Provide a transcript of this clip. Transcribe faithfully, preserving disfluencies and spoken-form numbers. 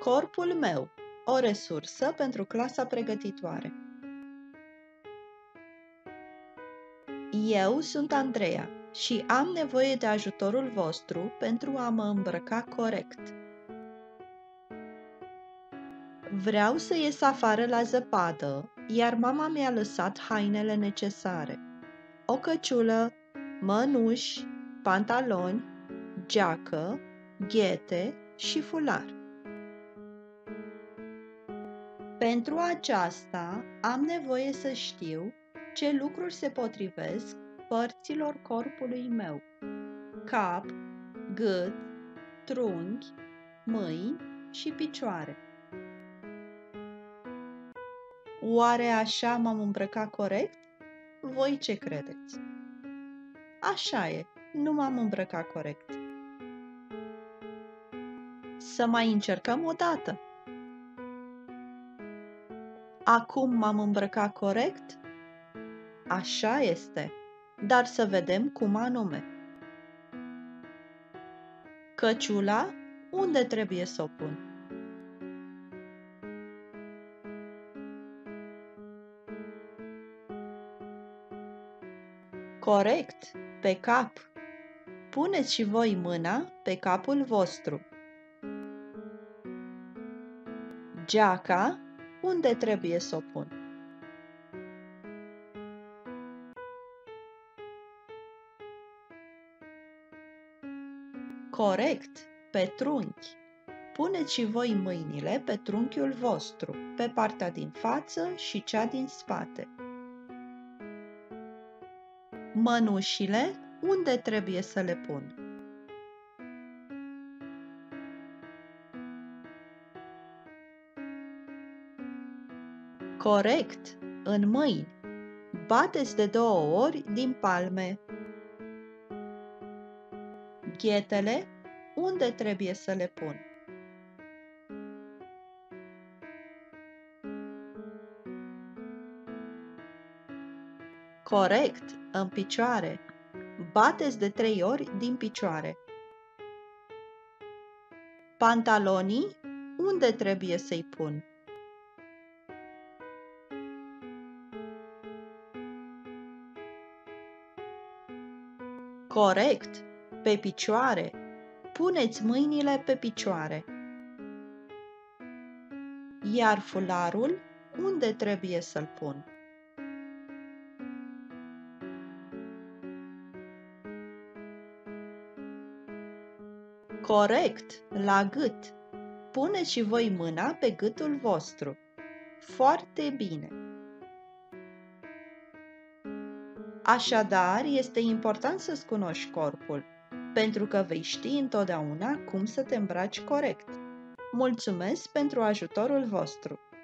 Corpul meu, o resursă pentru clasa pregătitoare. Eu sunt Andreea și am nevoie de ajutorul vostru pentru a mă îmbrăca corect. Vreau să ies afară la zăpadă, iar mama mi-a lăsat hainele necesare. O căciulă, mănuși, pantaloni, geacă, ghete și fular. Pentru aceasta am nevoie să știu ce lucruri se potrivesc părților corpului meu: cap, gât, trunchi, mâini și picioare. Oare așa m-am îmbrăcat corect? Voi ce credeți? Așa e, nu m-am îmbrăcat corect. Să mai încercăm o dată. Acum m-am îmbrăcat corect? Așa este, dar să vedem cum anume. Căciula, unde trebuie să o pun? Corect, pe cap. Puneți și voi mâna pe capul vostru. Geaca, unde trebuie să o pun? Corect, pe trunchi. Puneți și voi mâinile pe trunchiul vostru, pe partea din față și cea din spate. Mănușile, unde trebuie să le pun? Corect, în mâini. Bateți de două ori din palme. Ghetele, unde trebuie să le pun? Corect, în picioare. Bateți de trei ori din picioare. Pantalonii, unde trebuie să-i pun? Corect, pe picioare. Puneți mâinile pe picioare. Iar fularul, unde trebuie să-l pun? Corect, la gât. Puneți și voi mâna pe gâtul vostru. Foarte bine. Așadar, este important să-ți cunoști corpul, pentru că vei ști întotdeauna cum să te îmbraci corect. Mulțumesc pentru ajutorul vostru!